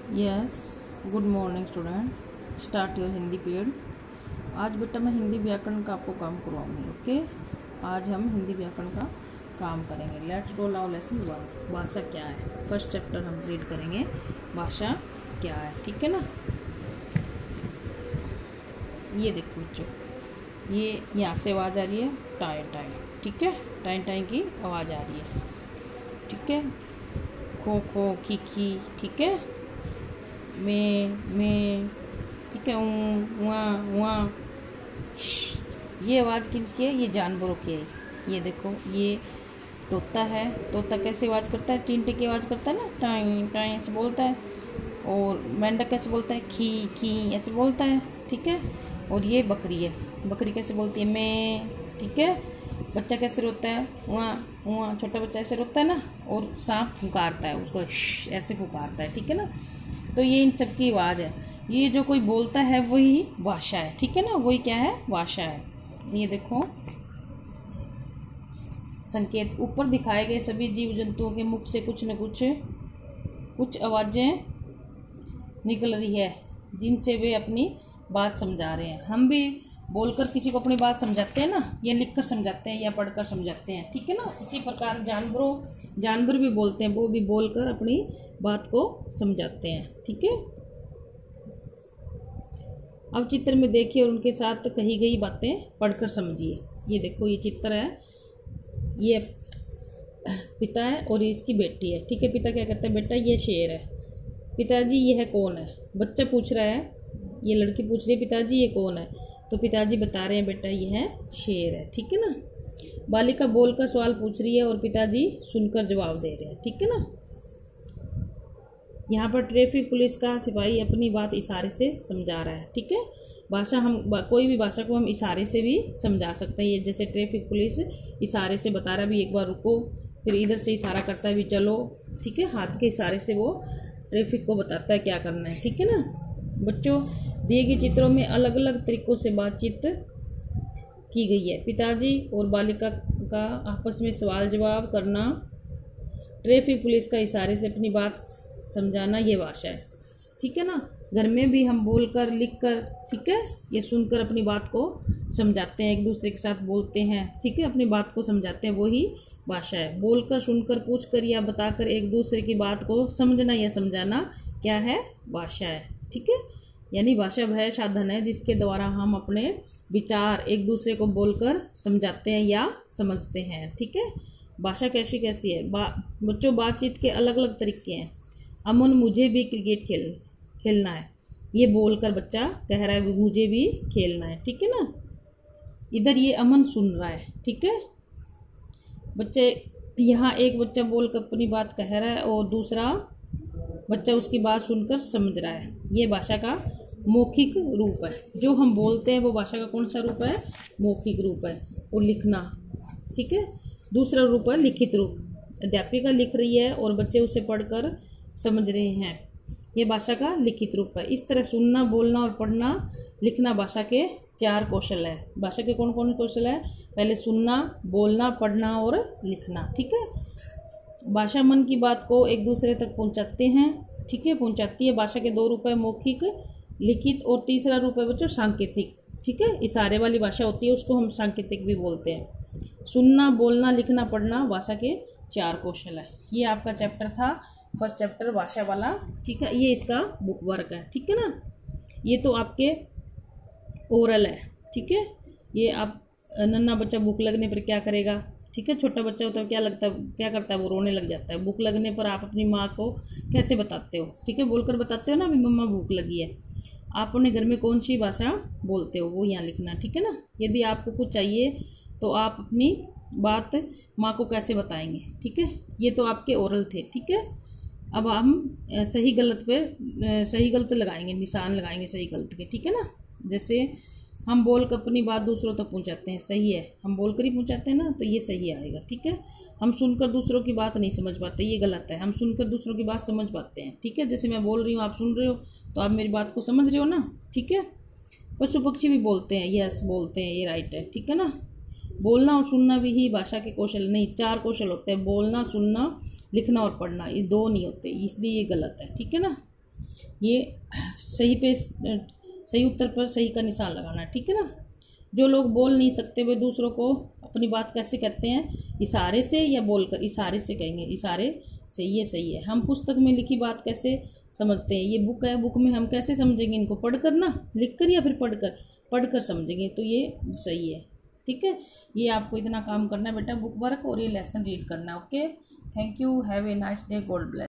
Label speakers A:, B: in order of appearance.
A: Yes, good morning student. Start your Hindi period. आज बेटा मैं हिंदी व्याकरण का आपको काम करवाऊंगी। ओके, आज हम हिंदी व्याकरण का काम करेंगे। Let's go now lesson 1। भाषा क्या है, फर्स्ट चैप्टर हम रीड करेंगे। भाषा क्या है, ठीक है ना। ये देखो बच्चों, ये यहाँ से आवाज़ आ रही है टाई टाई, ठीक है। टाई टाई की आवाज़ आ रही है, ठीक है। खो खो खी खी, ठीक है। में, ठीक है। वहाँ ये आवाज़ किसकी है? ये जानवरों की है। ये देखो, ये तोता है। तोता कैसे आवाज़ करता है? टींटे की आवाज़ करता है ना, टाई टाई ऐसे बोलता है। और मेंढक कैसे बोलता है? खी खी ऐसे बोलता है, ठीक है। और ये बकरी है। बकरी कैसे बोलती है? मैं, ठीक है। बच्चा कैसे रोता है? वहाँ वहाँ छोटा बच्चा ऐसे रोता है ना। और सांप फुकारता है, उसको ऐसे फुकारता है, ठीक है ना। तो ये इन सब की आवाज़ है। ये जो कोई बोलता है वही भाषा है, ठीक है ना। वही क्या है? भाषा है। ये देखो संकेत, ऊपर दिखाए गए सभी जीव जंतुओं के मुख से कुछ न कुछ आवाज़ें निकल रही है, जिनसे वे अपनी बात समझा रहे हैं। हम भी बोलकर किसी को अपनी बात समझाते हैं ना, या लिखकर समझाते हैं या पढ़कर समझाते हैं, ठीक है ना। इसी प्रकार जानवर भी बोलते हैं, वो भी बोलकर अपनी बात को समझाते हैं, ठीक है। अब चित्र में देखिए और उनके साथ कही गई बातें पढ़कर समझिए। ये देखो, ये चित्र है, ये पिता है और इसकी बेटी है, ठीक है। पिता क्या कहता है? बेटा ये शेर है। पिताजी यह कौन है? बच्चा पूछ रहा है, ये लड़की पूछ रही है पिताजी ये कौन है? तो पिताजी बता रहे हैं बेटा यह शेर है, ठीक है ना। बालिका बोलकर सवाल पूछ रही है और पिताजी सुनकर जवाब दे रहे हैं, ठीक है ना। यहाँ पर ट्रैफिक पुलिस का सिपाही अपनी बात इशारे से समझा रहा है, ठीक है। भाषा कोई भी भाषा को हम इशारे से भी समझा सकते हैं। ये जैसे ट्रैफिक पुलिस इशारे से बता रहा है भी एक बार रुको, फिर इधर से इशारा करता है भी चलो, ठीक है। हाथ के इशारे से वो ट्रैफिक को बताता है क्या करना है, ठीक है ना। बच्चों, दिए गए चित्रों में अलग अलग तरीकों से बातचीत की गई है। पिताजी और बालिका का आपस में सवाल जवाब करना, ट्रैफिक पुलिस का इशारे से अपनी बात समझाना, ये भाषा है, ठीक है ना। घर में भी हम बोलकर लिखकर, ठीक है, ये सुनकर अपनी बात को समझाते हैं, एक दूसरे के साथ बोलते हैं, ठीक है, अपनी बात को समझाते हैं, वही भाषा है। बोलकर, सुनकर, पूछकर या बताकर एक दूसरे की बात को समझना या समझाना क्या है? भाषा है, ठीक है। यानी भाषा वह साधन है जिसके द्वारा हम अपने विचार एक दूसरे को बोलकर समझाते हैं या समझते हैं, ठीक है। भाषा कैसी कैसी है? बच्चों, बातचीत के अलग अलग तरीके हैं। अमन, मुझे भी क्रिकेट खेलना है। ये बोलकर बच्चा कह रहा है मुझे भी खेलना है, ठीक है ना। इधर ये अमन सुन रहा है, ठीक है। बच्चे यहाँ एक बच्चा बोलकर अपनी बात कह रहा है और दूसरा बच्चा उसकी बात सुनकर समझ रहा है। ये भाषा का मौखिक रूप है। जो हम बोलते हैं वो भाषा का कौन सा रूप है? मौखिक रूप है। और लिखना, ठीक है, दूसरा रूप है लिखित रूप। अध्यापिका लिख रही है और बच्चे उसे पढ़कर समझ रहे हैं। ये भाषा का लिखित रूप है। इस तरह सुनना, बोलना और पढ़ना, लिखना भाषा के 4 कौशल है। भाषा के कौन कौन कौशल है? पहले सुनना, बोलना, पढ़ना और लिखना, ठीक है। भाषा मन की बात को एक दूसरे तक पहुंचाते हैं, ठीक है, पहुंचाती है। भाषा के 2 रूप है, मौखिक, लिखित, और तीसरा रूप है बच्चों सांकेतिक, ठीक है। इशारे वाली भाषा होती है, उसको हम सांकेतिक भी बोलते हैं। सुनना, बोलना, लिखना, पढ़ना भाषा के 4 कौशल है। ये आपका चैप्टर था, फर्स्ट चैप्टर भाषा वाला, ठीक है। ये इसका बुक वर्क है, ठीक है ना। ये तो आपके ओरल है, ठीक है। ये आप नन्हा बच्चा भूख लगने पर क्या करेगा, ठीक है। छोटा बच्चा होता है क्या करता है? वो रोने लग जाता है। भूख लगने पर आप अपनी माँ को कैसे बताते हो? ठीक है, बोलकर बताते हो ना, अभी मम्मा भूख लगी है। आप अपने घर में कौन सी भाषा बोलते हो वो यहाँ लिखना, ठीक है ना। यदि आपको कुछ चाहिए तो आप अपनी बात माँ को कैसे बताएंगे, ठीक है। ये तो आपके ओरल थे, ठीक है। अब हम सही गलत लगाएंगे, निशान लगाएंगे सही गलत के, ठीक है ना। जैसे हम बोलकर अपनी बात दूसरों तक पहुंचाते हैं, सही है। हम बोलकर ही पहुंचाते हैं ना, तो ये सही आएगा, ठीक है। हम सुनकर दूसरों की बात नहीं समझ पाते, ये गलत है। हम सुनकर दूसरों की बात समझ पाते हैं, ठीक है। जैसे मैं बोल रही हूँ, आप सुन रहे हो, तो आप मेरी बात को समझ रहे हो ना, ठीक है। पशु पक्षी भी बोलते हैं, यस बोलते हैं, ये राइट है, ठीक है ना। बोलना और सुनना भी ही भाषा के कौशल नहीं, 4 कौशल होते हैं। बोलना, सुनना, लिखना और पढ़ना, ये 2 नहीं होते, इसलिए ये गलत है, ठीक है ना। ये सही उत्तर पर सही का निशान लगाना, ठीक है ना। जो लोग बोल नहीं सकते वे दूसरों को अपनी बात कैसे कहते हैं, इशारे से या बोलकर, इशारे से कहेंगे, इशारे से, ये सही है। हम पुस्तक में लिखी बात कैसे समझते हैं, ये बुक है, बुक में हम कैसे समझेंगे इनको, पढ़कर ना, लिखकर या फिर पढ़कर समझेंगे, तो ये सही है, ठीक है। ये आपको इतना काम करना है बेटा, बुक वर्क और ये लेसन रीड करना है। Okay, thank you, have a nice day, God bless.